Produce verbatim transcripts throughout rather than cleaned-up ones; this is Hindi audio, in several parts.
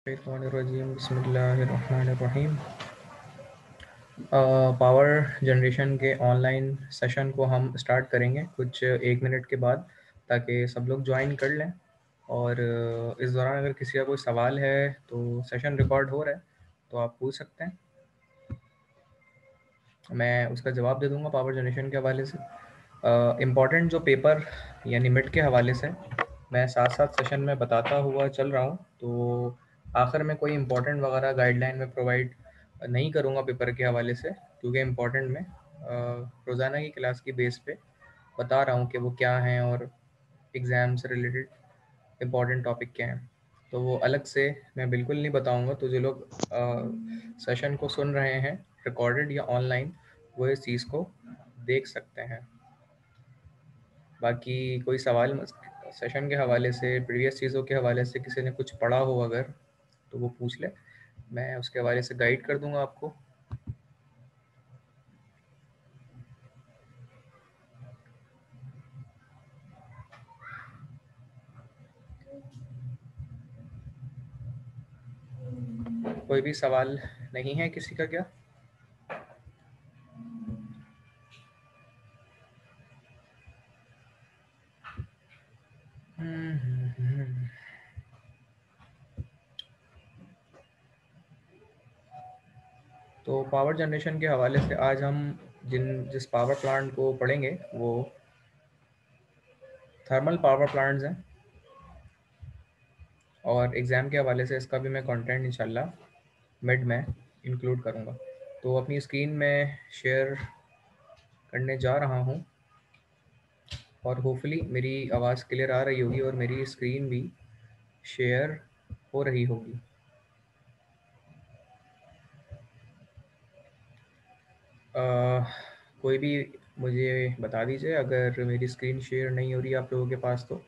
बिस्मिल्लाहिर्रहमानिर्रहीम। पावर जनरेशन के ऑनलाइन सेशन को हम स्टार्ट करेंगे कुछ एक मिनट के बाद, ताकि सब लोग ज्वाइन कर लें। और अ, इस दौरान अगर किसी का कोई सवाल है तो सेशन रिकॉर्ड हो रहा है, तो आप पूछ सकते हैं, मैं उसका जवाब दे दूंगा पावर जनरेशन के हवाले से। इम्पॉर्टेंट जो पेपर यानी मिड के हवाले से मैं साथ साथ सेशन में बताता हुआ चल रहा हूँ, तो आखिर में कोई इम्पोर्टेंट वगैरह गाइडलाइन में प्रोवाइड नहीं करूँगा पेपर के हवाले से, क्योंकि इम्पोर्टेंट में अ, रोज़ाना की क्लास की बेस पे बता रहा हूँ कि वो क्या हैं और एग्ज़ाम से रिलेटेड इम्पॉर्टेंट टॉपिक क्या हैं। तो वो अलग से मैं बिल्कुल नहीं बताऊँगा, तो जो लोग सेशन को सुन रहे हैं रिकॉर्डेड या ऑनलाइन, वो इस चीज़ को देख सकते हैं। बाकी कोई सवाल सेशन के हवाले से, प्रीवियस चीज़ों के हवाले से किसी ने कुछ पढ़ा हो अगर, तो वो पूछ ले, मैं उसके हवाले से गाइड कर दूंगा आपको। कोई भी सवाल नहीं है किसी का क्या? तो पावर जनरेशन के हवाले से आज हम जिन जिस पावर प्लांट को पढ़ेंगे वो थर्मल पावर प्लांट्स हैं, और एग्ज़ाम के हवाले से इसका भी मैं कंटेंट इंशाल्लाह मिड में इंक्लूड करूँगा। तो अपनी स्क्रीन में शेयर करने जा रहा हूँ, और होपफुली मेरी आवाज़ क्लियर आ रही होगी और मेरी स्क्रीन भी शेयर हो रही होगी। अ, कोई भी मुझे बता दीजिए अगर मेरी स्क्रीन शेयर नहीं हो रही आप लोगों के पास तो।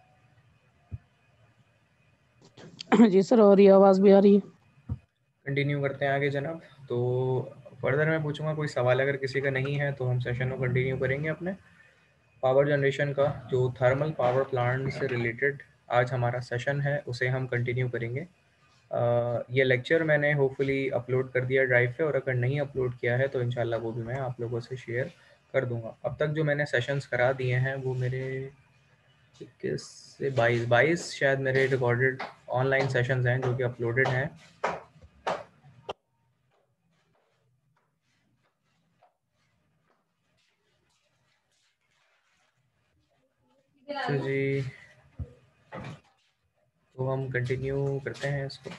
जी सर, और ये आवाज़ भी आ रही है। कंटिन्यू करते हैं आगे जनाब। तो फर्दर मैं पूछूंगा, कोई सवाल अगर किसी का नहीं है तो हम सेशन को कंटिन्यू करेंगे अपने पावर जनरेशन का। जो थर्मल पावर प्लांट से रिलेटेड आज हमारा सेशन है उसे हम कंटिन्यू करेंगे। Uh, ये लेक्चर मैंने होपफुली अपलोड कर दिया ड्राइव पे, और अगर नहीं अपलोड किया है तो इंशाल्लाह वो भी मैं आप लोगों से शेयर कर दूंगा। अब तक जो मैंने सेशंस करा दिए हैं वो मेरे इक्कीस से बाईस बाईस शायद मेरे रिकॉर्डेड ऑनलाइन सेशंस हैं जो कि अपलोडेड हैं। तो जी, तो हम कंटिन्यू करते हैं इसको।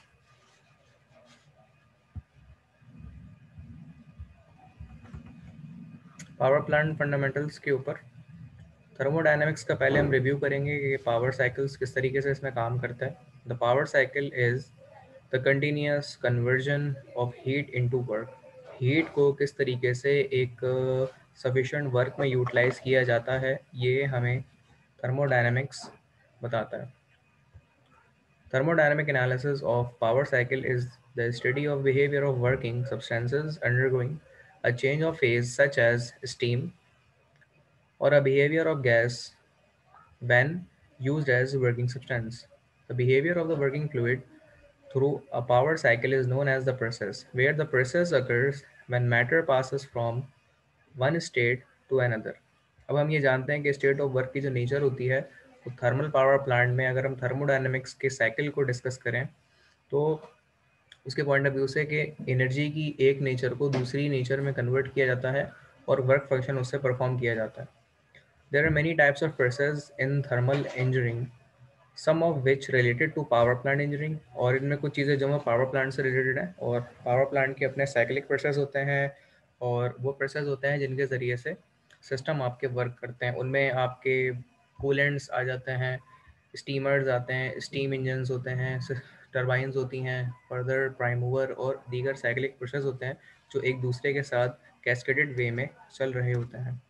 पावर प्लांट फंडामेंटल्स के ऊपर थर्मोडायनेमिक्स का पहले हम रिव्यू करेंगे कि पावर साइकिल्स किस तरीके से इसमें काम करता है। The power cycle is the continuous conversion of heat into work. Heat को किस तरीके से एक सफिशिएंट वर्क में यूटिलाइज किया जाता है, ये हमें थर्मोडायनेमिक्स बताता है। Thermodynamic analysis of power cycle is the study of behavior of working substances undergoing a change of phase, such as steam, or a behavior of gas when used as working substance. The behavior of the working fluid through a power cycle is known as the process, where the process occurs when matter passes from one state to another. अब हम ये जानते हैं कि स्टेट ऑफ वर्क की जो नेचर होती है, वो थर्मल पावर प्लांट में अगर हम थर्मोडायनेमिक्स के साइकिल को डिस्कस करें तो उसके पॉइंट ऑफ व्यू से कि एनर्जी की एक नेचर को दूसरी नेचर में कन्वर्ट किया जाता है और वर्क फंक्शन उससे परफॉर्म किया जाता है। There are many types of process in thermal engineering, some of which related to power plant engineering. और इनमें कुछ चीज़ें जो है पावर प्लांट से रिलेटेड हैं, और पावर प्लांट के अपने साइक्लिक प्रोसेस होते हैं, और वो प्रोसेस होते हैं जिनके ज़रिए से सिस्टम आपके वर्क करते हैं। उनमें आपके कूलेंट्स आ जाते हैं, स्टीमर्स आते हैं, स्टीम इंजन्स होते हैं, टरबाइंस होती हैं, फर्दर प्राइम मूवर और दीगर साइक्लिक प्रोसेस होते हैं जो एक दूसरे के साथ कैस्केडेड वे में चल रहे होते हैं।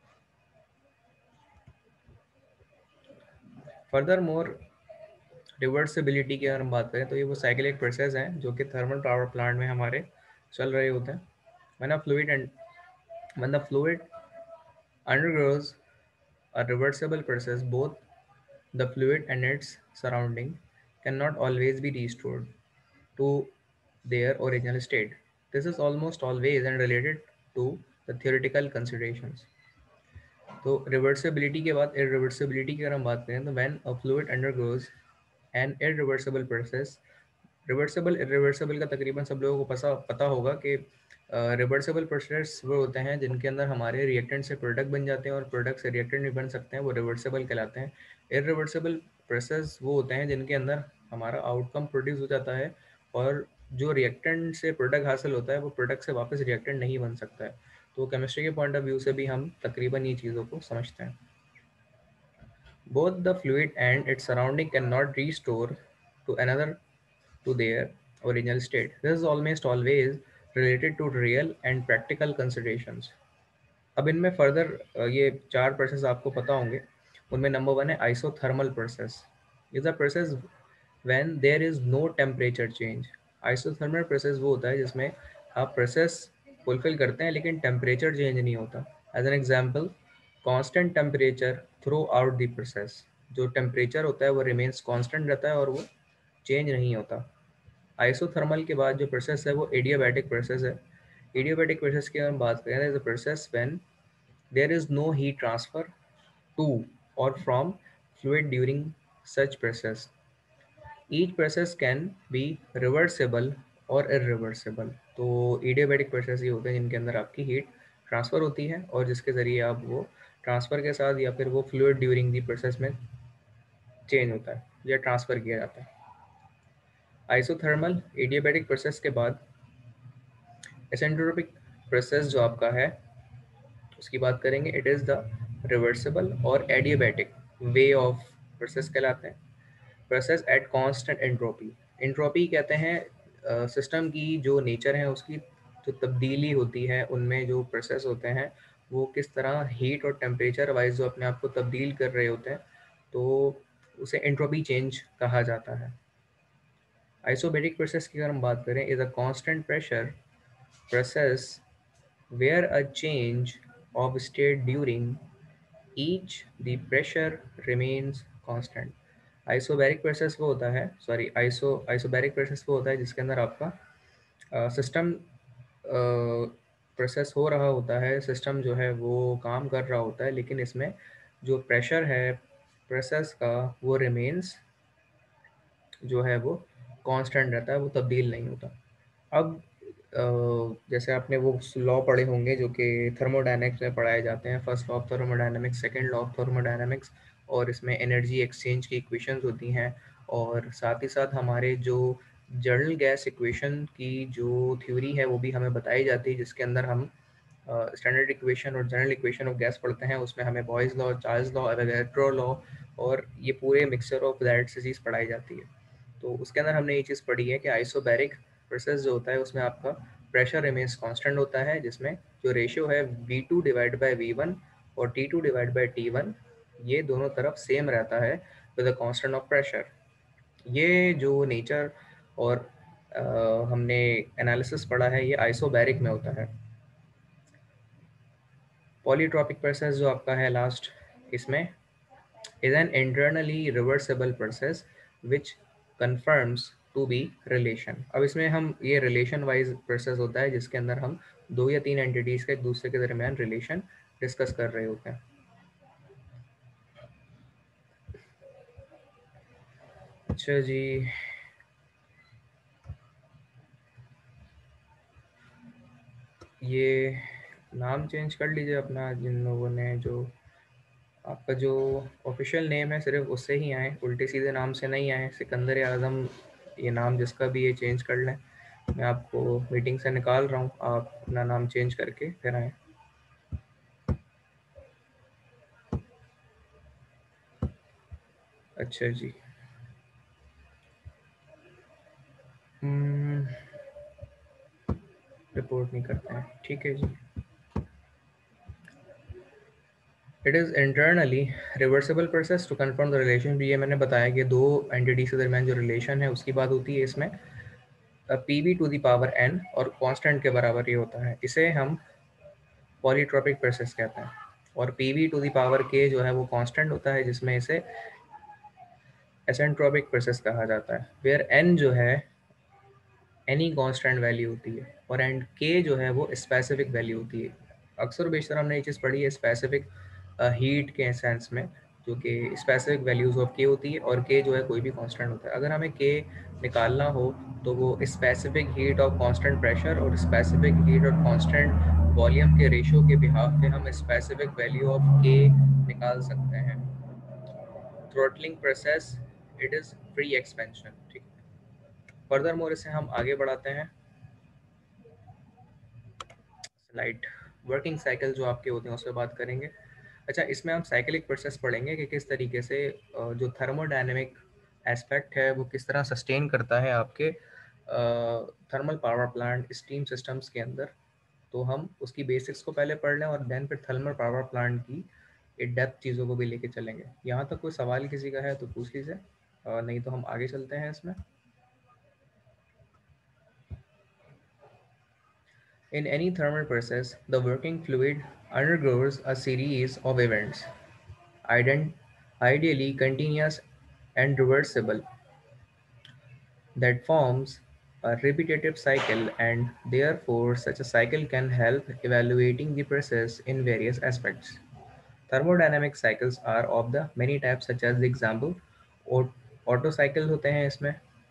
फर्दर मोर रिवर्सिबिलिटी की अगर हम बात करें तो ये वो साइक्लिक प्रोसेस हैं जो कि थर्मल पावर प्लांट में हमारे चल रहे होते हैं। when a fluid and when the fluid undergoes a reversible process, both the fluid and its surrounding cannot always be restored. to their original state. This is almost always and related to the theoretical considerations. तो रिवर्सिबिलिटी के बाद इरिवर्सिबिलिटी की अगर हम बात करें तो when a fluid undergoes an irreversible process, reversible irreversible का तकरीबन सब लोगों को पता पता होगा कि रिवर्सिबल प्रोसेस वो होते हैं जिनके अंदर हमारे रिएक्टेंट से प्रोडक्ट बन जाते हैं और प्रोडक्ट से रिएक्टेंट भी बन सकते हैं, वो रिवर्सिबल कहलाते हैं। इरिवर्सिबल प्रोसेस वो होते हैं जिनके अंदर हमारा आउटकम प्रोड्यूस हो जाता है और जो रिएक्टेंट से प्रोडक्ट हासिल होता है वो प्रोडक्ट से वापस रिएक्टेंट नहीं बन सकता है। तो केमिस्ट्री के पॉइंट ऑफ व्यू से भी हम तकरीबन ये चीज़ों को समझते हैं। Both the fluid and its surrounding can not restore to another to their original state. This is almost always related to real and practical considerations. अब इनमें फर्दर ये चार प्रोसेस आपको पता होंगे। उनमें नंबर वन है isothermal process. Is a process when there is no temperature change. Isothermal process वो होता है जिसमें आप प्रोसेस फुलफिल करते हैं लेकिन टेम्परेचर चेंज नहीं होता। As an example, constant temperature throughout the process. जो टेम्परेचर होता है वो रिमेन्स कांस्टेंट रहता है और वो चेंज नहीं होता। आइसोथर्मल के बाद जो प्रोसेस है वो एडियाबैटिक प्रोसेस है। एडियाबैटिक प्रोसेस की हम बात करें तो process when there is no heat transfer to और from fluid during such process. Each process can be reversible और इरिवर्सिबल। तो एडियाबैटिक प्रोसेस ये होते हैं जिनके अंदर आपकी हीट ट्रांसफ़र होती है और जिसके ज़रिए आप वो ट्रांसफ़र के साथ या फिर वो फ्लूइड ड्यूरिंग दी प्रोसेस में चेंज होता है या ट्रांसफ़र किया जाता है। आइसोथर्मल एडियाबैटिक प्रोसेस के बाद एसेंट्रोपिक प्रोसेस जो आपका है उसकी बात करेंगे। इट इज़ द रिवर्सिबल और एडियाबैटिक वे ऑफ प्रोसेस कहलाते हैं। Process at constant entropy. Entropy कहते हैं सिस्टम uh, की जो नेचर है उसकी जो तब्दीली होती है, उनमें जो प्रोसेस होते हैं वो किस तरह हीट और टेम्परेचर वाइज जो अपने आप को तब्दील कर रहे होते हैं, तो उसे एंट्रोपी चेंज कहा जाता है। आइसोबैरिक प्रोसेस की अगर हम बात करें, is a constant pressure process where a change of state during each the pressure remains constant. Isobaric process वो होता है सॉरी आइसो आइसोबैरिक प्रोसेस वो होता है जिसके अंदर आपका सिस्टम प्रोसेस हो रहा होता है, सिस्टम जो है वो काम कर रहा होता है, लेकिन इसमें जो प्रेशर है प्रोसेस का वो रिमेन्स जो है वो कांस्टेंट रहता है, वो तब्दील नहीं होता। अब जैसे आपने वो लॉ पढ़े होंगे जो कि थर्मोडायनेमिक्स में पढ़ाए जाते हैं, first law of thermodynamics, second law of thermodynamics, और इसमें एनर्जी एक्सचेंज की इक्वेशंस होती हैं और साथ ही साथ हमारे जो जर्नल गैस इक्वेशन की जो थ्योरी है वो भी हमें बताई जाती है, जिसके अंदर हम स्टैंडर्ड uh, इक्वेशन और जनरल इक्वेशन ऑफ गैस पढ़ते हैं। उसमें हमें Boyle's law, Charles law, Avogadro law और ये पूरे मिक्सचर ऑफ दैट से चीज़ पढ़ाई जाती है। तो उसके अंदर हमने ये चीज़ पढ़ी है कि आइसोबैरिक प्रोसेस जो होता है उसमें आपका प्रेशर रिमेन्स कांस्टेंट होता है, जिसमें जो रेशियो है V two divide by V one और T two divide by T one, ये दोनों तरफ सेम रहता है with the constant of pressure. ये जो नेचर और आ, हमने एनालिसिस पढ़ा है ये आइसोबैरिक में होता है। पॉलीट्रॉपिक प्रोसेस जो आपका है लास्ट, इसमें is an internally reversible process which confirms to be relation। अब इसमें हम ये रिलेशन वाइज प्रोसेस होता है जिसके अंदर हम दो या तीन एंटिटीज का एक दूसरे के दरमियान रिलेशन डिस्कस कर रहे होते हैं। अच्छा जी, ये नाम चेंज कर लीजिए अपना, जिन लोगों ने, जो आपका जो ऑफिशियल नेम है सिर्फ उससे ही आए, उल्टे सीधे नाम से नहीं आए। सिकंदर आज़म ये नाम जिसका भी ये चेंज कर लें, मैं आपको मीटिंग से निकाल रहा हूँ, आप अपना नाम चेंज करके फिर आए। अच्छा जी, रिपोर्ट नहीं करते हैं, ठीक है जी। It is internally reversible process to confirm the relation. ये मैंने बताया कि दो एंटिटीज के दरमियान जो रिलेशन है उसकी बात होती है। इसमें P V to the power N और कांस्टेंट के बराबर ये होता है, इसे हम पॉलीट्रॉपिक प्रोसेस कहते हैं। और P V to the power के जो है वो कांस्टेंट होता है, जिसमें इसे एसेंट्रोपिक प्रोसेस कहा जाता है। वेयर एन जो है एनी कांस्टेंट वैल्यू होती है, और एंड के जो है वो स्पेसिफिक वैल्यू होती है। अक्सर बेशतर हमने ये चीज़ पढ़ी है स्पेसिफिक हीट के सेंस में, जो कि स्पेसिफिक वैल्यूज ऑफ के होती है, और के जो है कोई भी कांस्टेंट होता है। अगर हमें के निकालना हो तो वो स्पेसिफिक हीट और कांस्टेंट प्रेशर और स्पेसिफिक हीट और कांस्टेंट वॉल्यूम के रेशियो के बिहाफ पे हम स्पेसिफिक वैल्यू ऑफ के निकाल सकते हैं। Throttling process, it is free expansion. ठीक, फर्दर मोर इसे हम आगे बढ़ाते हैं। स्लाइड वर्किंग साइकिल जो आपके होते हैं उस पर बात करेंगे। अच्छा, इसमें हम साइकिलिक प्रोसेस पढ़ेंगे कि किस तरीके से अ, जो थर्मोडायनेमिक एस्पेक्ट है वो किस तरह सस्टेन करता है आपके thermal power plant steam systems के अंदर। तो हम उसकी बेसिक्स को पहले पढ़ लें और देन फिर थर्मल पावर प्लांट की एक डेप्थ चीज़ों को भी लेके चलेंगे। यहाँ तक कोई सवाल किसी का है तो पूछ लीजिए, अ, नहीं तो हम आगे चलते हैं इसमें। In any thermal process, the working fluid undergoes a series of events, ident- ideally continuous and reversible, that forms a repetitive cycle, and therefore such a cycle can help evaluating the process in various aspects. Thermodynamic cycles are of the many types, such as the example Otto cycle होते हैं, इसमें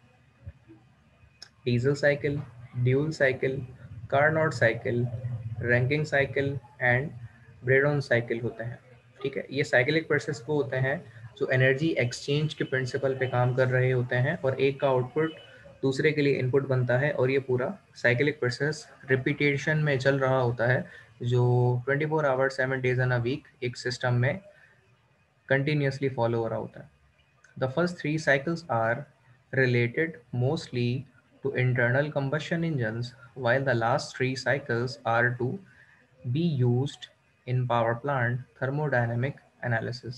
Diesel cycle, dual cycle, Carnot cycle, Rankine cycle and Brayton cycle होते हैं। ठीक है, ये साइकिलिक प्रोसेस वो होते हैं जो एनर्जी एक्सचेंज के प्रिंसिपल पे काम कर रहे होते हैं, और एक का आउटपुट दूसरे के लिए इनपुट बनता है, और ये पूरा साइकिलिक प्रोसेस रिपीटेशन में चल रहा होता है, जो twenty four hour seven days in a week एक सिस्टम में कंटिन्यूसली फॉलो हो रहा होता है। The first three cycles are related mostly to internal combustion engines, while the last three cycles are to be used in power plant thermodynamic analysis.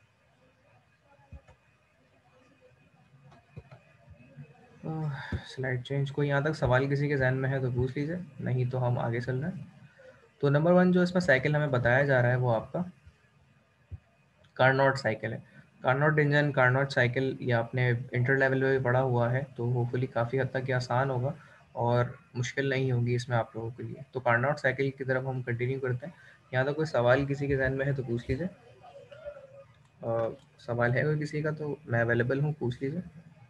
Slide change, कोई यहाँ तक सवाल किसी के जहन में है तो पूछ लीजिए, नहीं तो हम आगे चल रहे हैं। तो नंबर वन जो इसमें साइकिल हमें बताया जा रहा है वो आपका कार्नोट साइकिल है। कार्नोट इंजन, कार्नोट साइकिल, ये आपने इंटर लेवल में भी पढ़ा हुआ है, तो होपफुली काफ़ी हद तक ये आसान होगा और मुश्किल नहीं होगी इसमें आप लोगों के लिए। तो कार्नोट साइकिल की तरफ हम कंटिन्यू करते हैं। यहाँ तो कोई सवाल किसी के जहन में है तो पूछ लीजिए। अ, सवाल है कोई किसी का तो मैं अवेलेबल हूँ, पूछ लीजिए।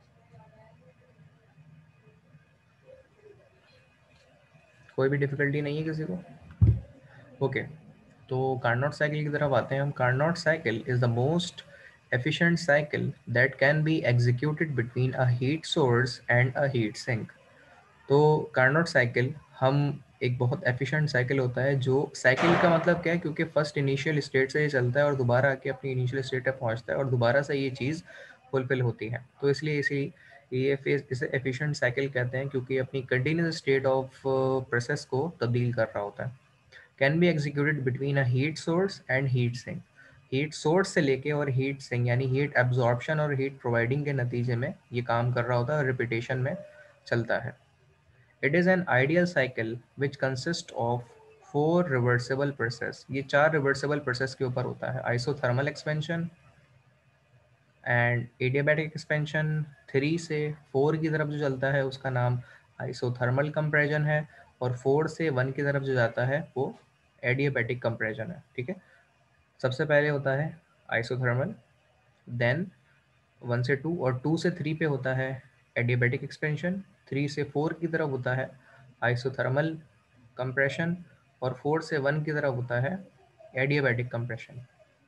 कोई भी डिफ़िकल्टी नहीं है किसी को? ओके, तो कार्नोट साइकिल की तरफ आते हैं हम। Carnot cycle is the most efficient cycle that can be executed between a heat source and a heat sink. तो कार्नोट साइकिल हम एक बहुत एफिशिएंट साइकिल होता है, जो साइकिल का मतलब क्या है, क्योंकि फर्स्ट इनिशियल स्टेट से ये चलता है और दोबारा आके अपनी इनिशियल स्टेट पे पहुंचता है और दोबारा से ये चीज़ फुलफिल होती है। तो इसलिए इसी ये फेज इसे एफिशिएंट साइकिल कहते हैं, क्योंकि अपनी कंटिन्यूस स्टेट ऑफ प्रोसेस को तब्दील कर रहा होता है। Can be executed between a heat source and heat sink. Heat source से लेके और हीट सिंक यानी हीट एब्जॉर्प्शन और हीट प्रोवाइडिंग के नतीजे में ये काम कर रहा होता है और रिपीटेशन में चलता है। It is an ideal cycle which consists of four reversible process. ये चार reversible process के ऊपर होता है। Isothermal expansion and adiabatic expansion। Three से फोर की तरफ जो चलता है उसका नाम isothermal compression है, और फोर से वन की तरफ जो जाता है वो adiabatic compression है। ठीक है, सबसे पहले होता है isothermal, देन वन से टू और टू से थ्री पे होता है एडियाबैटिक एक्सपेंशन, थ्री से फोर की तरफ होता है आइसोथर्मल कंप्रेशन, और फोर से वन की तरफ होता है adiabatic compression.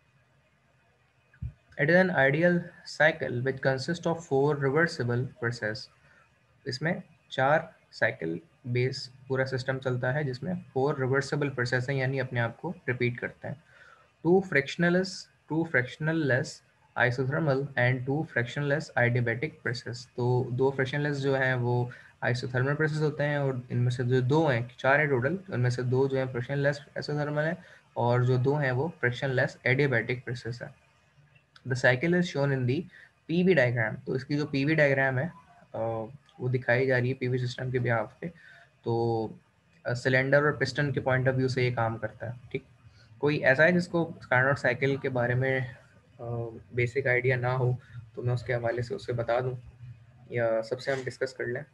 It is an ideal cycle which consist of four reversible process. इसमें चार साइकिल बेस पूरा सिस्टम चलता है, जिसमें फोर रिवर्सिबल प्रोसेस हैं, यानी अपने आप को रिपीट करते हैं। Two frictionless two frictionless isothermal and two frictionless adiabatic process. तो दो फ्रिक्शनलेस जो हैं वो आइसोथर्मल प्रोसेस होते हैं, और इनमें से जो दो हैं, चार है टोटल, उनमें से दो जो हैं फ्रिक्शनलेस आइसोथर्मल है, और जो दो हैं वो फ्रिक्शनलेस एडियाबैटिक प्रोसेस है। The cycle is shown in the PV diagram. तो इसकी जो पीवी डायग्राम है अ, वो दिखाई जा रही है पीवी सिस्टम के बिहाफ पे। तो सिलेंडर और पिस्टन के पॉइंट ऑफ व्यू से ये काम करता है। ठीक, कोई ऐसा है जिसको कार्नोट साइकिल के बारे में बेसिक आइडिया ना हो तो मैं उसके हवाले से उससे बता दूं, या सबसे हम डिस्कस कर लें?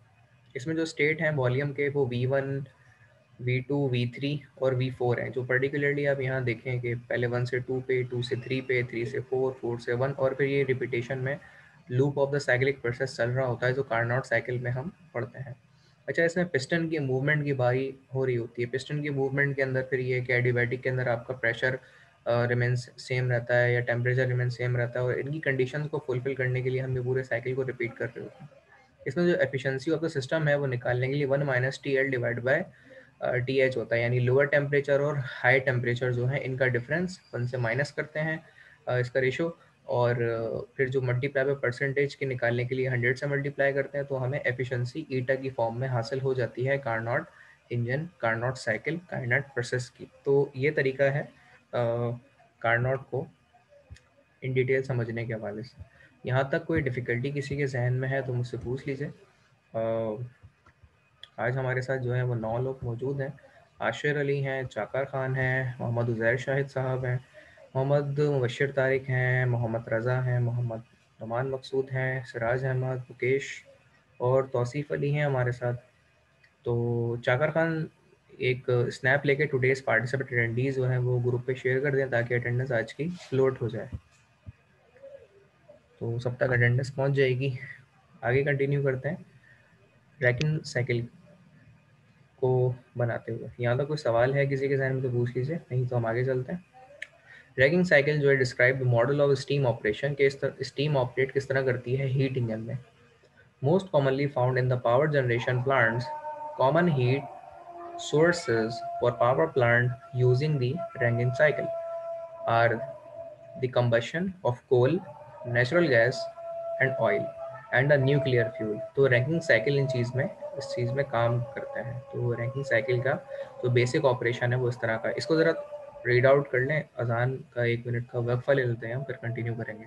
इसमें जो स्टेट हैं वॉल्यूम के वो V one, V two, V three और वी फोर हैं, जो पर्टिकुलरली आप यहाँ देखें कि पहले वन से टू पे, टू से थ्री पे, थ्री से फोर, फोर से वन, और फिर ये रिपीटेशन में loop of the cyclic process चल रहा होता है जो कार्नोट साइकिल में हम पढ़ते हैं। अच्छा, इसमें पिस्टन की मूवमेंट की बारी हो रही होती है। पिस्टन की मूवमेंट के अंदर फिर ये कि एडियाबैटिक के अंदर आपका प्रेशर रिमेंस सेम रहता है या टेम्परेचर रिमेंस सेम रहता है, और इनकी कंडीशंस को फुलफिल करने के लिए हम ये पूरे साइकिल को रिपीट कर रहे होते हैं। इसमें जो एफिशिएंसी ऑफ द सिस्टम है वो निकालने के लिए one minus T L divide by T H होता है, यानी लोअर टेम्परेचर और हाई टेम्परेचर जो है इनका डिफरेंस वन से माइनस करते हैं uh, इसका रेशो, और uh, फिर जो मल्टीप्लाई बाय परसेंटेज के निकालने के लिए हंड्रेड से मल्टीप्लाई करते हैं, तो हमें एफिशिएंसी ईटा की फॉर्म में हासिल हो जाती है Carnot engine, Carnot cycle, Carnot process की। तो ये तरीका है कार्नोट को इन डिटेल समझने के हवाले से। यहाँ तक कोई डिफ़िकल्टी किसी के जहन में है तो मुझसे पूछ लीजिए। uh, आज हमारे साथ जो है वो नौ लोग मौजूद हैं। आशिर अली हैं, चाकर ख़ान हैं, मोहम्मद उज़ैर शाहिद साहब हैं, मोहम्मद मुबश्शिर तारिक हैं, मोहम्मद रज़ा हैं, मोहम्मद नुमान मकसूद हैं, सिराज अहमद, मुकेश और तौसीफ़ अली हैं हमारे साथ। तो चाकर ख़ान एक स्नैप लेके टुडेज़ पार्टिसिपेंट अटेंडीज़ जो हैं वो ग्रुप पे शेयर कर दें ताकि अटेंडेंस आज की फ्लोट हो जाए। तो सब तक अटेंडेंस पहुंच जाएगी। आगे कंटिन्यू करते हैं रैकिंग साइकिल को बनाते हुए। यहाँ तक कोई सवाल है किसी के जहन में तो पूछ लीजिए, नहीं तो हम आगे चलते हैं। रैकिंग साइकिल जो है describe model of steam operation, के स्टीम ऑपरेट किस तरह करती है हीट इंजन में। Most commonly found in the power generation plants, common heat sources for power plant using the Rankine cycle are the combustion of coal, natural gas and oil and a nuclear fuel। तो रैंकिंग साइकिल इन चीज़ में इस चीज़ में काम करता है। तो रैंकिंग साइकिल का जो बेसिक ऑपरेशन है वो इस तरह का है। इसको ज़रा रीड आउट कर लें, अजान का एक मिनट का वक्फा ले लेते हैं हम, फिर कंटिन्यू करेंगे।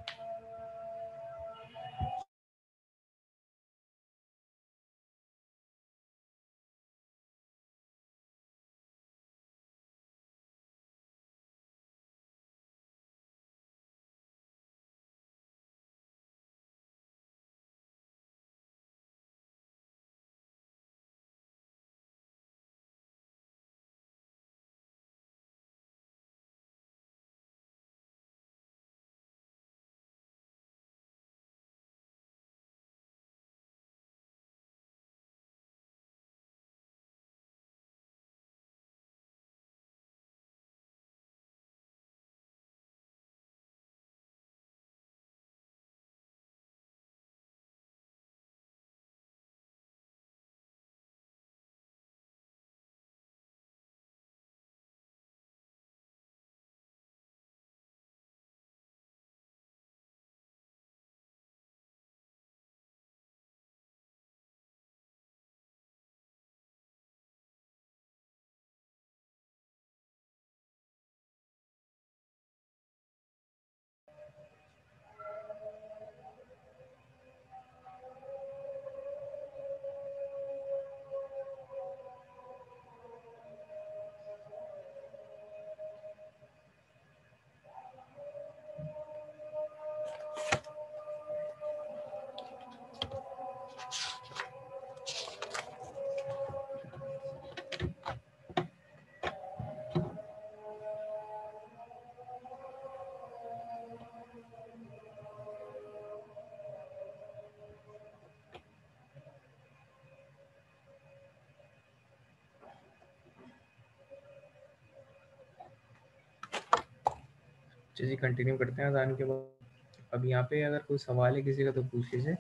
जी कंटिन्यू करते हैं अजान के बाद। अब यहाँ पे अगर कोई सवाल है किसी का तो पूछ लीजिए,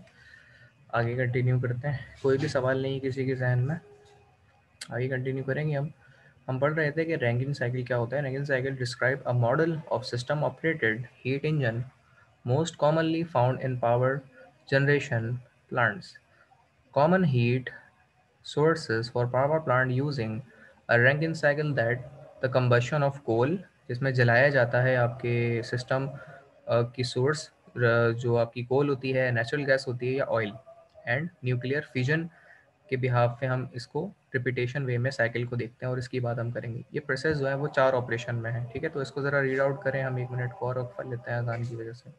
आगे कंटिन्यू करते हैं। कोई भी सवाल नहीं किसी के जहन में, आगे कंटिन्यू करेंगे हम। हम पढ़ रहे थे कि रैंकिन साइकिल क्या होता है। Rankine cycle describe a model of system operated heat engine most commonly found in power generation plants. Common heat sources for power plant using a Rankine cycle that the combustion of coal, जिसमें जलाया जाता है आपके सिस्टम की सोर्स जो आपकी कोल होती है, नेचुरल गैस होती है या ऑयल, एंड न्यूक्लियर फिजन के बिहाफ पे हम इसको रिपीटेशन वे में साइकिल को देखते हैं और इसकी बात हम करेंगे। ये प्रोसेस जो है वो चार ऑपरेशन में है, ठीक है। तो इसको ज़रा रीड आउट करें हम, एक मिनट को और पढ़ लेते हैं अजान की वजह से।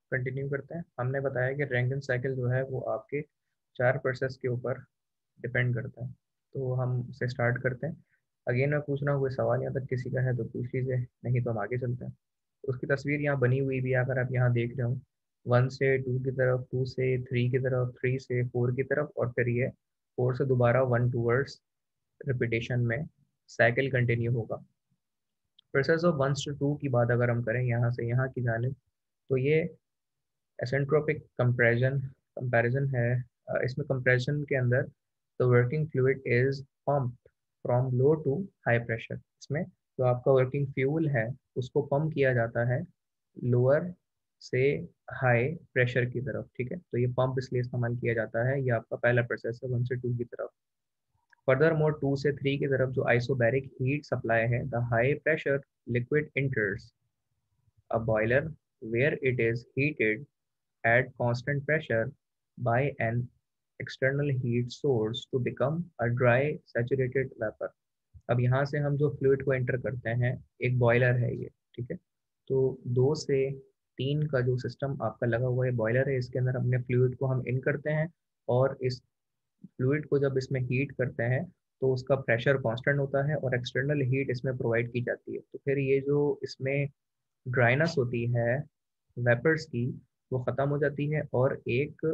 कंटिन्यू करते हैं। हमने बताया कि रैंकिन साइकिल जो है वो आपके चार प्रोसेस के ऊपर डिपेंड करता है। तो हम से स्टार्ट करते हैं। अगेन मैं पूछ रहा हूँ, कोई सवाल यहाँ तक किसी का है तो पूछ लीजिए, नहीं तो हम आगे चलते हैं। उसकी तस्वीर यहाँ बनी हुई भी है, अगर आप यहाँ देख रहे हो, वन से टू की तरफ, टू से थ्री की तरफ, थ्री से फोर की तरफ, और फिर ये फोर से दोबारा वन टूवर्ड्स रिपीटेशन में साइकिल कंटिन्यू होगा। Process of one to two की बात अगर हम करें यहाँ से यहाँ की जानिब, तो ये एसेंट्रोपिक कंपैरिजन कंपैरिजन है। अ, इसमें कंप्रेशन के अंदर the working fluid is pumped from low to high pressure. इसमें जो आपका वर्किंग फ्यूल है उसको पंप किया जाता है लोअर से हाई प्रेशर की तरफ, ठीक है। तो ये पंप इसलिए इस्तेमाल किया जाता है, ये आपका पहला प्रोसेस है वन से टू की तरफ। फर्दर मोर टू से थ्री की तरफ जो आइसोबैरिक हीट सप्लाई है, the high pressure liquid enters a boiler where it is heated at constant pressure by an external heat source to become a dry saturated vapor। अब यहाँ से हम जो फ्लूइड को एंटर करते हैं, एक बॉयलर है ये, ठीक है। तो दो से तीन का जो सिस्टम आपका लगा हुआ है बॉयलर है, इसके अंदर अपने फ्लूइड को हम इन करते हैं, और इस फ्लूइड को जब इसमें हीट करते हैं तो उसका प्रेशर कांस्टेंट होता है और एक्सटर्नल हीट इसमें प्रोवाइड की जाती है। तो फिर ये जो इसमें ड्राइनेस होती है वेपर्स की, वो ख़त्म हो जाती है, और एक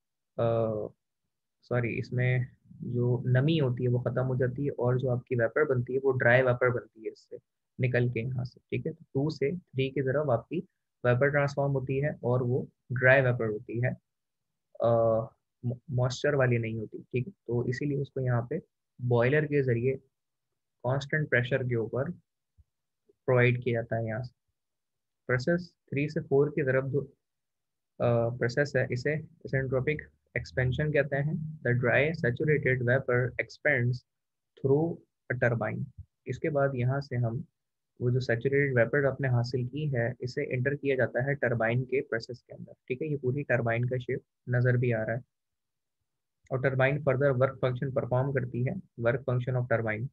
सॉरी इसमें जो नमी होती है वो ख़त्म हो जाती है, और जो आपकी वेपर बनती है वो ड्राई वेपर बनती है इससे निकल के यहाँ से, ठीक है। तो टू से थ्री की तरफ आपकी वेपर ट्रांसफॉर्म होती है और वो ड्राई वेपर होती है, मॉइस्चर वाली नहीं होती, ठीक है। तो इसीलिए उसको यहाँ पे बॉयलर के ज़रिए कांस्टेंट प्रेशर के ऊपर प्रोवाइड किया जाता है यहाँ से। प्रोसेस थ्री से फोर की तरफ जो प्रोसेस है इसे एसेंट्रोपिक एक्सपेंशन कहते हैं। The dry saturated vapour expands through a turbine. इसके बाद यहाँ से हम वो जो सैचुरेटेड वेपर आपने हासिल की है इसे इंटर किया जाता है टरबाइन के प्रोसेस के अंदर, ठीक है। ये पूरी टरबाइन का शेप नज़र भी आ रहा है, और turbine further work function perform करती है। Work function of turbine,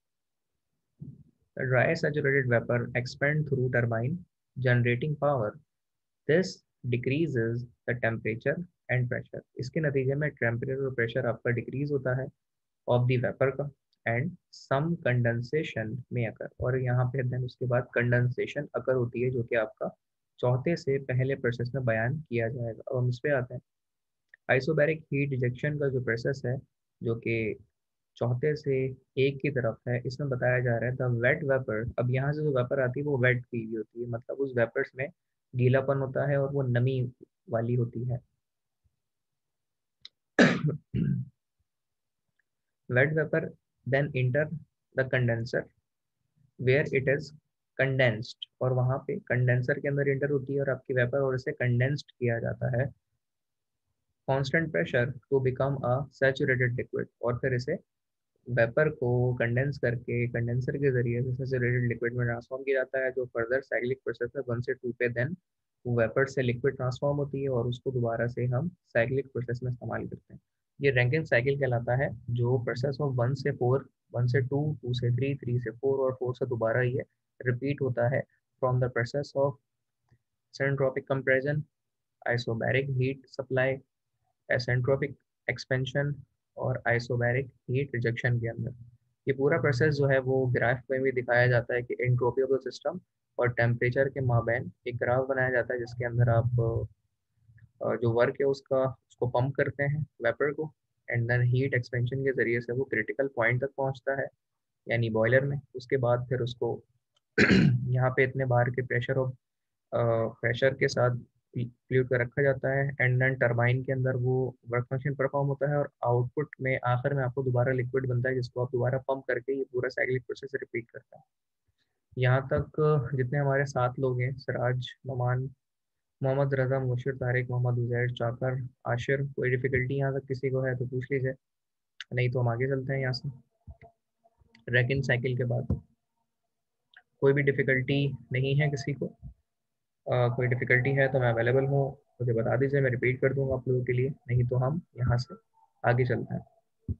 the dry saturated vapour expand through turbine generating power. This decreases the temperature and pressure. इसके नतीजे में टेम्परेचर और प्रेशर आपका डिक्रीज होता है ऑफ द वेपर का, एंड सम कंडेंसेशन में अकर, और यहाँ पे देन उसके बाद कंडेंसेशन अकर होती है, जो कि आपका चौथे से पहले प्रोसेस में बयान किया जाएगा। अब हम इस पे आते हैं। आइसोबैरिक हीट रिजेक्शन का जो प्रोसेस है, जो कि चौथे से एक की तरफ है, इसमें बताया जा रहा है द वेट वेपर। अब यहाँ से जो वेपर आती है वो वेट की हुई होती है, मतलब उस वेपर्स में गीलापन होता है और वो नमी वाली होती है। Wet vapour then enter the condenser where it is condensed, और वहाँ पे कंडेंसर के अंदर इंटर होती है और आपकी वेपर, और इसे कंडेंस्ड किया जाता है constant pressure to become a saturated liquid, और फिर इसे वेपर को कंडेंस करके कंडेंसर के जरिए से सैचुरेटेड लिक्विड में ट्रांसफॉर्म किया जाता है, जो फर्दर साइक्लिक प्रोसेस है वन से टू पे देन वो वेपर से लिक्विड ट्रांसफॉर्म होती है, और उसको दोबारा से हम साइक्लिक प्रोसेस में इस्तेमाल करते हैं। ये रैंकिन साइकिल कहलाता है, जो प्रोसेस ऑफ वन से फोर, वन से टू, टू से थ्री, थ्री से फोर, और फोर से दोबारा ये रिपीट होता है from the process of isentropic compression, isobaric heat supply, isentropic expansion, और आइसोबैरिक हीट रिजेक्शन के अंदर। ये पूरा प्रोसेस जो है वो ग्राफ में भी दिखाया जाता है कि एंट्रोपी ऑफ द सिस्टम और टेम्परेचर के माबैन एक ग्राफ बनाया जाता है, जिसके अंदर आप अ, जो वर्क है उसका उसको पंप करते हैं वेपर को, एंड देन हीट एक्सपेंशन के जरिए से वो क्रिटिकल पॉइंट तक पहुंचता है, यानी बॉयलर में। उसके बाद फिर उसको यहाँ पे इतने बार के प्रेशर और प्रेशर के साथ फ्लूइड को रखा जाता है, एंड देन टरबाइन के अंदर वो वर्क फंक्शन परफॉर्म होता है, और आउटपुट में आखिर में आपको दोबारा लिक्विड बनता है, जिसको आप दोबारा पंप करके ये पूरा साइक्लिक प्रोसेस रिपीट करता है। यहाँ तक अ, जितने हमारे सात लोग हैं, सिराज, नमान, मोहम्मद रजा, मुशीर, तारिक, मोहम्मद उजैर, चाकर, आशिर, कोई डिफिकल्टी यहाँ तक किसी को है तो पूछ लीजिए, नहीं तो हम आगे चलते हैं यहाँ से। रैकिन साइकिल के बाद कोई भी डिफिकल्टी नहीं है किसी को? अ, कोई डिफिकल्टी है तो मैं अवेलेबल हूँ, मुझे बता दीजिए, मैं रिपीट कर दूंगा आप लोगों के लिए, नहीं तो हम यहाँ से आगे चलते हैं।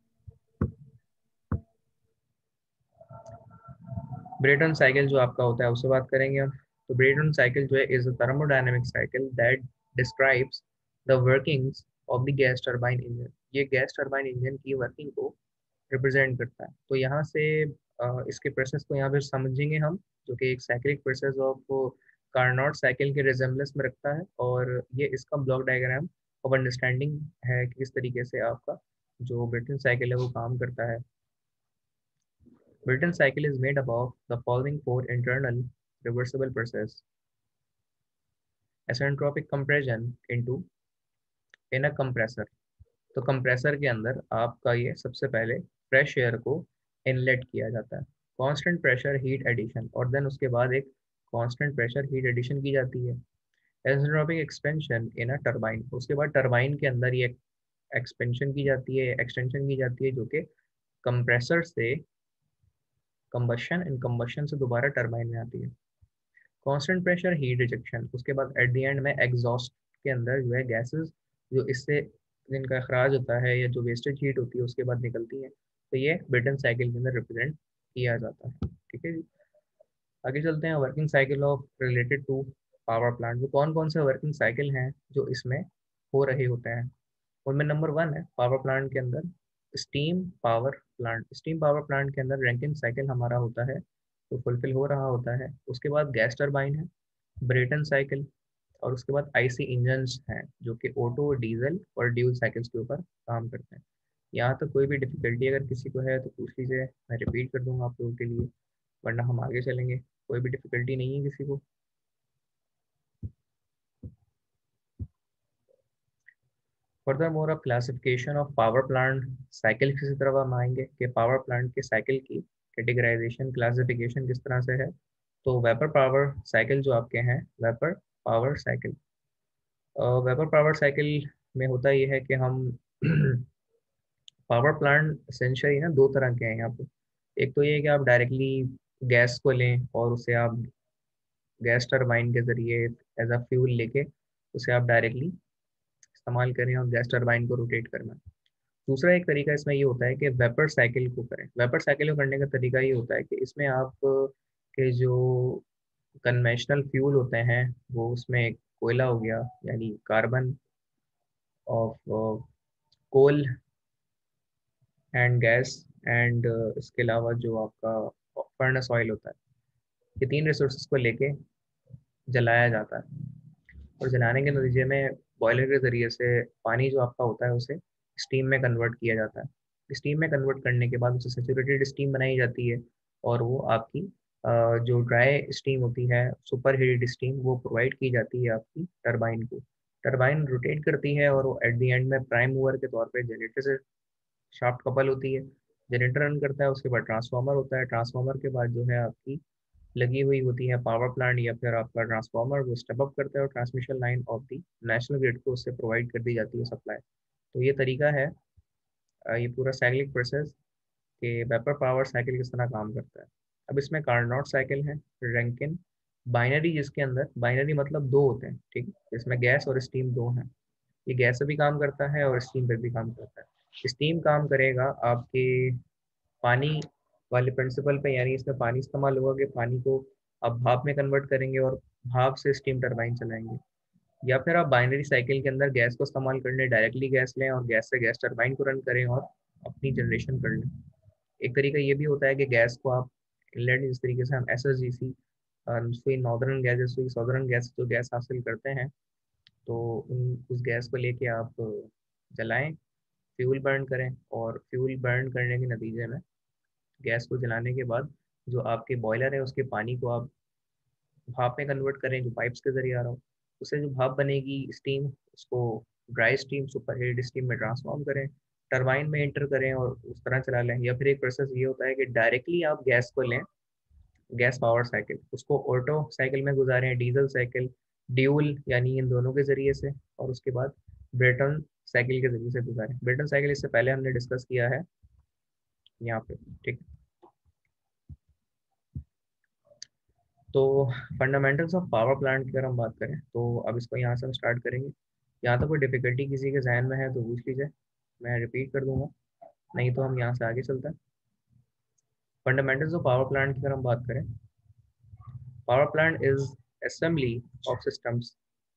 ब्रेटन साइकिल जो आपका होता है उससे बात करेंगे हम। तो ब्रेटन साइकिल जो है is a thermodynamic cycle that describes the workings of the gas turbine engine. ये गैस टर्बाइन इंजन की वर्किंग को रिप्रेजेंट करता है। तो यहाँ से अ, इसके प्रोसेस को यहाँ पे समझेंगे हम, जो कि एक cyclic process of Carnot cycle के रिजेम्बलेंस में रखता है, और ये इसका ब्लॉक डायग्राम ऑफ अंडरस्टैंडिंग है कि किस तरीके से आपका जो ब्रिटन साइकिल है वो काम करता है। Brayton cycle is made up of the following four internal reversible process: asentropic compression into in a compressor। तो कंप्रेसर के अंदर आपका ये सबसे पहले फ्रेश एयर को इनलेट किया जाता है, कांस्टेंट प्रेशर हीट एडिशन, और देन उसके बाद एक कांस्टेंट प्रेशर हीट एडिशन की जाती है। एसेंट्रोपिक एक्सपेंशन इन अ टरबाइन, उसके बाद टरबाइन के अंदर ये एक्सपेंशन की जाती है, एक्सटेंशन की जाती है, जो कि कंप्रेसर से कंबशन, इन कंबशन से दोबारा टरबाइन में आती है। कांस्टेंट प्रेशर हीट रिजेक्शन, उसके बाद एट द एंड में एग्जॉस्ट के अंदर जो है गैसेस जो इससे जिनका अखराज होता है या जो वेस्टेज हीट होती है उसके बाद निकलती है। तो ये ब्रेटन साइकिल के अंदर रिप्रेजेंट किया जाता है। ठीक है जी, आगे चलते हैं। Working cycle of related to power plant, वो कौन कौन से वर्किंग साइकिल हैं जो इसमें हो रहे होते हैं। उनमें नंबर वन है पावर प्लांट के अंदर steam power plant. Steam power plant के अंदर रैंकिन साइकिल हमारा होता है, तो फुलफिल हो रहा होता है। उसके बाद गैस टरबाइन है, ब्रेटन साइकिल, और उसके बाद आईसी इंजन्स हैं जो कि ऑटो, डीजल और ड्यूल साइकिल्स के ऊपर काम करते हैं। यहाँ तक कोई भी डिफिकल्टी अगर किसी को है तो पूछ लीजिए, मैं रिपीट कर दूंगा आप लोगों के लिए, वरना हम आगे चलेंगे। कोई भी डिफिकल्टी नहीं है किसी को। Furthermore of classification of power plant cycle किसी तरह हम आएंगे कि पावर प्लांट के साइकिल की कैटेगराइजेशन, क्लासिफिकेशन किस तरह से है। तो वेपर पावर साइकिल जो आपके हैं, vapour power cycle, vapour power cycle में होता ये है कि हम पावर प्लांट एसेंशियली ना दो तरह के हैं यहाँ पे। एक तो ये है कि आप डायरेक्टली गैस को लें और उसे आप गैस टरबाइन के जरिए एज अ फ्यूल लेके उसे आप डायरेक्टली इस्तेमाल करें और गैस टरबाइन को रोटेट करना। दूसरा एक तरीका इसमें ये होता है कि वेपर साइकिल को करें। वेपर साइकिल को करने का तरीका ये होता है कि इसमें आप के जो कन्वेंशनल फ्यूल होते हैं वो उसमें एक कोयला हो गया, यानी carbon of coal and gas, and इसके अलावा जो आपका फर्नेस ऑयल होता है, ये तीन रिसोर्सेज को लेके जलाया जाता है, और जलाने के नतीजे में बॉयलर के ज़रिए से पानी जो आपका होता है उसे स्टीम में कन्वर्ट किया जाता है। स्टीम में कन्वर्ट करने के बाद उसे सेचुरेटेड स्टीम बनाई जाती है, और वो आपकी अ, जो ड्राई स्टीम होती है, सुपर हीटेड स्टीम, वो प्रोवाइड की जाती है आपकी टरबाइन को। टरबाइन रोटेट करती है और वो एट द एंड में प्राइम मूवर के तौर पे जनरेटर से शाफ्ट कपल होती है। जनरेटर रन करता है, उसके बाद ट्रांसफार्मर होता है। ट्रांसफार्मर के बाद जो है आपकी लगी हुई होती है पावर प्लांट या फिर आपका ट्रांसफार्मर, वो स्टेप अप करता है और transmission line of the national grid को उससे प्रोवाइड कर दी जाती है सप्लाई। तो ये तरीका है, अ, ये पूरा साइक्लिक प्रोसेस के वेपर पावर साइकिल किस तरह काम करता है। अब इसमें कार्नोट साइकिल है, रैंकिन बाइनरी, जिसके अंदर बाइनरी मतलब दो होते हैं, ठीक है, इसमें गैस और स्टीम दो हैं। ये गैस पे भी काम करता है और स्टीम पे भी काम करता है। स्टीम काम करेगा आपके पानी वाले प्रिंसिपल पे, यानी इसमें पानी इस्तेमाल होगा कि पानी को आप भाप में कन्वर्ट करेंगे और भाप से स्टीम टरबाइन चलाएंगे। या फिर आप बाइनरी साइकिल के अंदर गैस को इस्तेमाल कर लें, डायरेक्टली गैस लें और गैस से गैस टरबाइन को रन करें और अपनी जनरेशन कर लें। एक तरीका ये भी होता है कि गैस को आप इनलेट, जिस तरीके से हम S S G C Sui Northern Gas Sui Southern Gas जो गैस हासिल करते हैं, तो उन उस गैस को लेके आप जलाएं, फ्यूल बर्न करें, और फ्यूल बर्न करने के नतीजे में गैस को जलाने के बाद जो आपके बॉयलर है उसके पानी को आप भाप में कन्वर्ट करें, जो पाइप्स के जरिए आ रहा हो। उससे जो भाप बनेगी स्टीम, उसको dry steam superheat steam में ट्रांसफॉर्म करें, टरबाइन में एंटर करें और उस तरह चला लें। या फिर एक प्रोसेस ये होता है कि डायरेक्टली आप गैस को लें, गैस पावर साइकिल, उसको ऑटो साइकिल में गुजारें, डीजल साइकिल, ड्यूल यानी इन दोनों के जरिए से, और उसके बाद ब्रेटन साइकिल के जरिए से गुजारें। ब्रेटन साइकिल इससे पहले हमने डिस्कस किया है यहाँ पे, ठीक है। तो फंडामेंटल्स ऑफ पावर प्लांट की अगर हम बात करें तो अब इसको यहाँ से हम स्टार्ट करेंगे। यहाँ तो कोई डिफिकल्टी किसी के जहन में है तो पूछ लीजिए, मैं रिपीट कर दूंगा, नहीं तो हम यहाँ से आगे चलते हैं। फंडामेंटल्स ऑफ पावर प्लांट की अगर हम बात करें, power plant is assembly of systems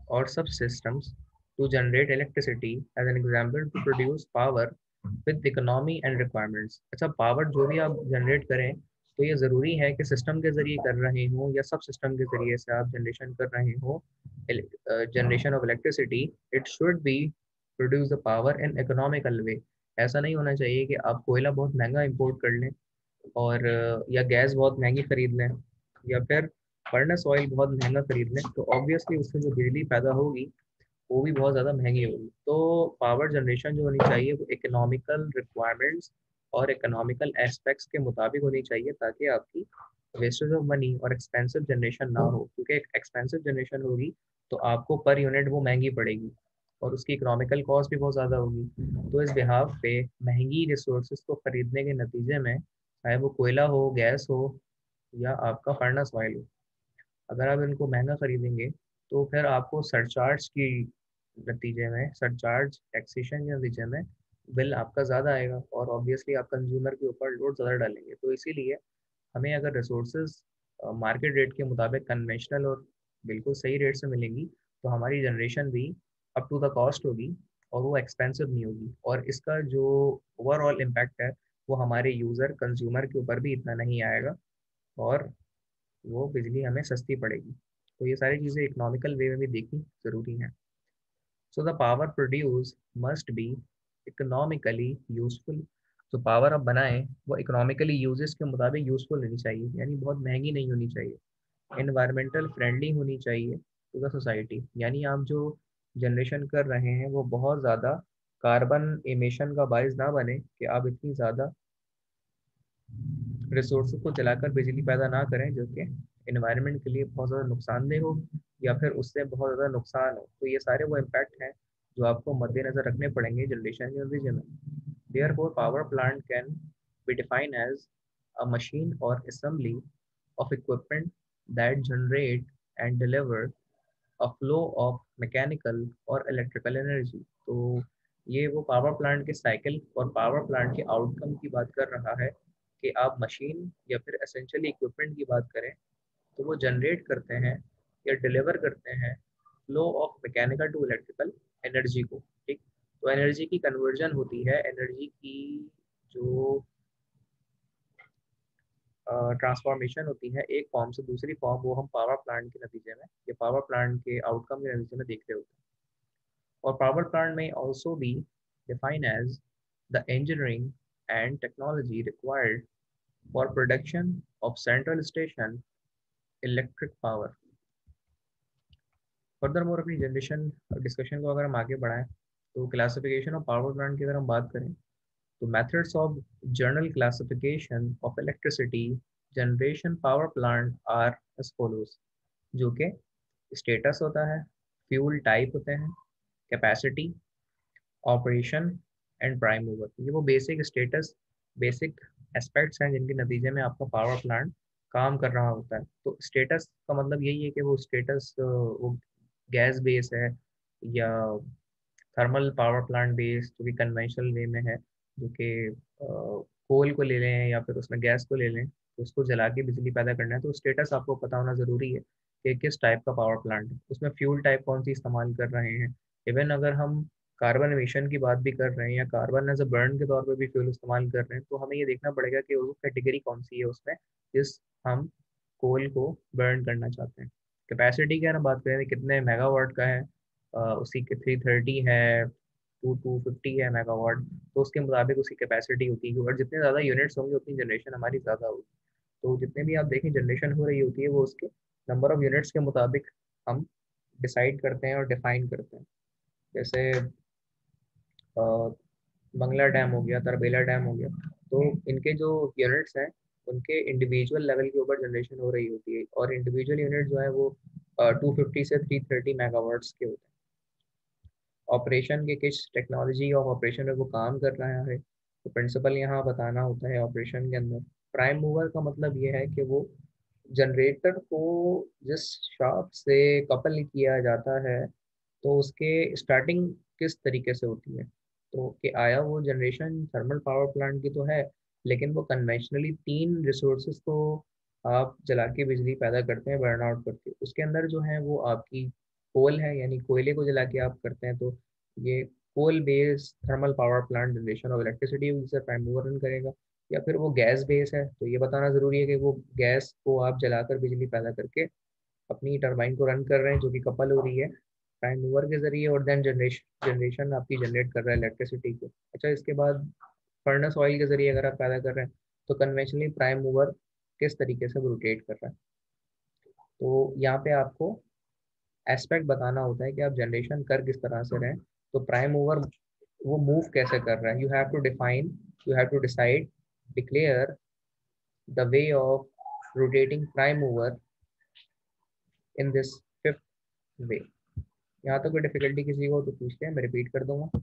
or subsystems to generate electricity, as an example, to produce power with economy and requirements. अच्छा, पावर जो भी आप जनरेट करें तो ये ज़रूरी है कि सिस्टम के ज़रिए कर रहे हो या सब सिस्टम के ज़रिए से आप जनरेशन कर रहे हो generation of electricity, it should be produce the power in economical way. ऐसा नहीं होना चाहिए कि आप कोयला बहुत महंगा इंपोर्ट कर लें और अ, या गैस बहुत महंगी खरीद लें या फिर फर्नेस ऑयल बहुत महंगा खरीद लें, तो ऑब्वियसली उससे जो बिजली पैदा होगी वो भी बहुत ज़्यादा महंगी होगी। तो पावर जनरेशन जो होनी चाहिए वो इकोनॉमिकल रिक्वायरमेंट्स और इकोनॉमिकल एस्पेक्ट्स के मुताबिक होनी चाहिए, ताकि आपकी वेस्टेज ऑफ मनी और एक्सपेंसिव जनरेशन ना हो, क्योंकि एक्सपेंसिव जनरेशन होगी तो आपको पर यूनिट वो महंगी पड़ेगी और उसकी इकोनॉमिकल कॉस्ट भी बहुत ज़्यादा होगी। तो इस बिहाफ पे महंगी रिसोर्सेज को खरीदने के नतीजे में, चाहे वो कोयला हो, गैस हो या आपका फर्नेस ऑयल हो, अगर आप इनको महंगा खरीदेंगे तो फिर आपको सरचार्ज की नतीजे में, सरचार्ज टैक्सेशन के नतीजे में बिल आपका ज़्यादा आएगा और ऑब्वियसली आप कंज्यूमर के ऊपर लोड ज़्यादा डालेंगे। तो इसीलिए हमें अगर रिसोर्सेज मार्केट रेट के मुताबिक कन्वेंशनल और बिल्कुल सही रेट से मिलेंगी तो हमारी जनरेशन भी अप टू द कॉस्ट होगी और वो एक्सपेंसिव नहीं होगी, और इसका जो ओवरऑल इम्पैक्ट है वो हमारे यूज़र कंज्यूमर के ऊपर भी इतना नहीं आएगा और वो बिजली हमें सस्ती पड़ेगी। तो ये सारी चीज़ें इकोनॉमिकल वे में भी देखनी ज़रूरी हैं। So the power produce must be economically useful. तो पावर आप बनाएं वो इकोनॉमिकली यूजेस के मुताबिक यूजफुल होनी चाहिए, यानी बहुत महंगी नहीं होनी चाहिए। इन्वायरमेंटल फ्रेंडली होनी चाहिए टू द सोसाइटी, यानी आप जो जनरेशन कर रहे हैं वो बहुत ज़्यादा कार्बन एमिशन का बायस ना बने कि आप इतनी ज़्यादा रिसोर्स को जलाकर बिजली पैदा ना करें जो कि इन्वायरमेंट के लिए बहुत ज़्यादा नुकसानदेह हो या फिर उससे बहुत ज़्यादा नुकसान हो। तो ये सारे वो इम्पैक्ट हैं जो आपको मद्देनज़र रखने पड़ेंगे जनरेशन के नतीजे में। Therefore power plant can be define as a machine और assembly of equipment that generate and deliver a flow of mechanical और electrical energy। तो ये वो पावर प्लांट के साइकिल और पावर प्लांट के आउटकम की बात कर रहा है कि आप मशीन या फिर एसेंशियली इक्विपमेंट की बात करें तो वो जनरेट करते हैं या डिलीवर करते हैं flow of mechanical to electrical energy को। ठीक, तो एनर्जी की कन्वर्जन होती है, एनर्जी की जो ट्रांसफॉर्मेशन होती है एक फॉर्म से दूसरी फॉर्म, वो हम पावर प्लांट के नतीजे में या पावर प्लांट के आउटकम के नतीजे में देख रहे होते हैं। और पावर प्लांट में also be define as the engineering and technology required for production of central station electric power. Furthermore अपनी जनरेशन डिस्कशन को अगर हम आगे बढ़ाएं तो क्लासिफिकेशन ऑफ पावर प्लांट की अगर हम बात करें तो methods of general classification of electricity generation power plant are as follows, जो कि स्टेटस होता है, फ्यूल टाइप होते हैं, capacity, operation and prime mover. ये वो बेसिक स्टेटस, बेसिक एस्पेक्ट्स हैं जिनके नतीजे में आपका पावर प्लांट काम कर रहा होता है। तो स्टेटस का मतलब यही है कि वो स्टेटस वो गैस बेस है या थर्मल पावर प्लांट बेस जो कि कन्वेंशनल वे में है, जो कि कोल को ले लें या फिर उसमें गैस को ले लें तो उसको जला के बिजली पैदा करना है, तो स्टेटस आपको पता होना ज़रूरी है कि किस टाइप का पावर प्लांट है, उसमें फ्यूल टाइप कौन सी इस्तेमाल कर रहे हैं। इवन अगर हम कार्बन एमिशन की बात भी कर रहे हैं या कार्बन एज अ बर्न के तौर पर भी फ्यूल इस्तेमाल कर रहे हैं, तो हमें ये देखना पड़ेगा कि वो कैटेगरी कौन सी है उसमें जिस हम कोल को बर्न करना चाहते हैं। कैपेसिटी की अगर हम बात करें कितने मेगावाट का है, अ, उसी के थ्री थर्टी है, टू टू फिफ्टी है मेगावाट, तो उसके मुताबिक उसकी कैपेसिटी होती है और जितने ज़्यादा यूनिट्स होंगे उतनी जनरेशन हमारी ज़्यादा होगी। तो जितने भी आप देखें जनरेशन हो रही होती है वो उसके नंबर ऑफ यूनिट्स के मुताबिक हम डिसाइड करते हैं और डिफाइन करते हैं। जैसे अ, मंगला डैम हो गया, तरबेला डैम हो गया, तो इनके जो यूनिट्स हैं उनके इंडिविजुअल लेवल के ऊपर जनरेशन हो रही होती है और इंडिविजुअल यूनिट जो है वो टू फिफ्टी से थ्री थर्टी मेगावाट्स के होते हैं। ऑपरेशन के किस टेक्नोलॉजी ऑफ ऑपरेशन में वो काम कर रहा है तो प्रिंसिपल यहाँ बताना होता है ऑपरेशन के अंदर। प्राइम मूवर का मतलब ये है कि वो जनरेटर को जिस शाफ्ट से कपल किया जाता है तो उसके स्टार्टिंग किस तरीके से होती है, तो कि आया वो जनरेशन थर्मल पावर प्लांट की तो है लेकिन वो कन्वेंशनली तीन रिसोर्सेज को आप जला के बिजली पैदा करते हैं बर्न आउट करके, उसके अंदर जो है वो आपकी कोल है, यानी कोयले को जला के आप करते हैं, तो ये coal based thermal power plant generation of electricity जिससे प्राइम मूवर रन करेगा, या फिर वो गैस बेस है, तो ये बताना ज़रूरी है कि वो गैस को आप जलाकर बिजली पैदा करके अपनी टरबाइन को रन कर रहे हैं, जो कि कपल हो रही है प्राइम मूवर के जरिए, और देन जनरेशन जनरेशन आपकी जनरेट कर रहा है इलेक्ट्रिसिटी को। अच्छा, इसके बाद फर्नेस ऑयल के जरिए अगर आप पैदा कर रहे हैं, तो कन्वेंशनली प्राइम मूवर किस तरीके से रोटेट कर रहा है। तो यहाँ पे आपको एस्पेक्ट बताना होता है कि आप जनरेशन कर किस तरह से रहे हैं। तो प्राइम मूवर वो मूव कैसे कर रहा है, you have to define, you have to decide, declare the way of rotating prime mover in this fifth way. यहाँ तक कोई डिफिकल्टी किसी को तो पूछते हैं, मैं रिपीट कर दूंगा।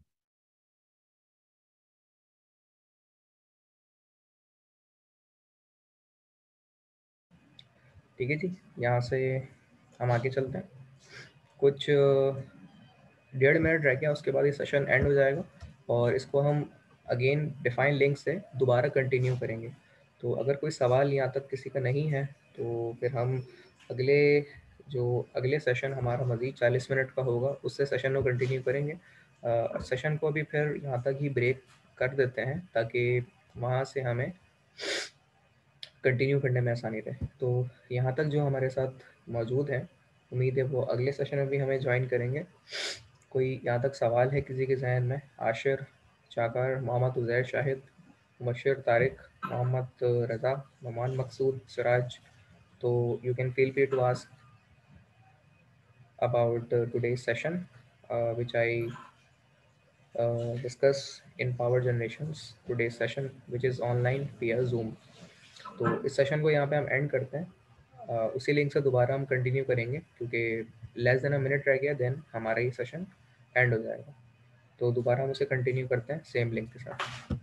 ठीक है जी, यहाँ से हम आगे चलते हैं। कुछ डेढ़ मिनट रह गया, उसके बाद ये सेशन एंड हो जाएगा और इसको हम अगेन डिफाइन लिंक से दोबारा कंटिन्यू करेंगे। तो अगर कोई सवाल यहाँ तक किसी का नहीं है तो फिर हम अगले जो अगले सेशन हमारा मज़ीद चालीस मिनट का होगा उससे सेशन को कंटिन्यू करेंगे। सेशन को अभी फिर यहाँ तक ही ब्रेक कर देते हैं ताकि वहाँ से हमें कंटिन्यू करने में आसानी रहे। तो यहाँ तक जो हमारे साथ मौजूद हैं, उम्मीद है वो अगले सेशन में भी हमें ज्वाइन करेंगे। कोई यहाँ तक सवाल है किसी के जहन में? आशिर, चाकर, मोहम्मद उज़ैर शाहिद, मुबश्शिर, तारिक, मोहम्मद रज़ा, नमान मकसूद, सिराज, तो you can feel free to ask about uh, today's session, uh, which I uh, discuss in power generations. Today's session, which is online via Zoom. तो इस सेशन को यहाँ पे हम एंड करते हैं। uh, उसी लिंक से दोबारा हम कंटिन्यू करेंगे क्योंकि लेस देन अ मिनट रह गया, देन हमारा ये सेशन एंड हो जाएगा। तो दोबारा हम उसे कंटिन्यू करते हैं सेम लिंक के साथ।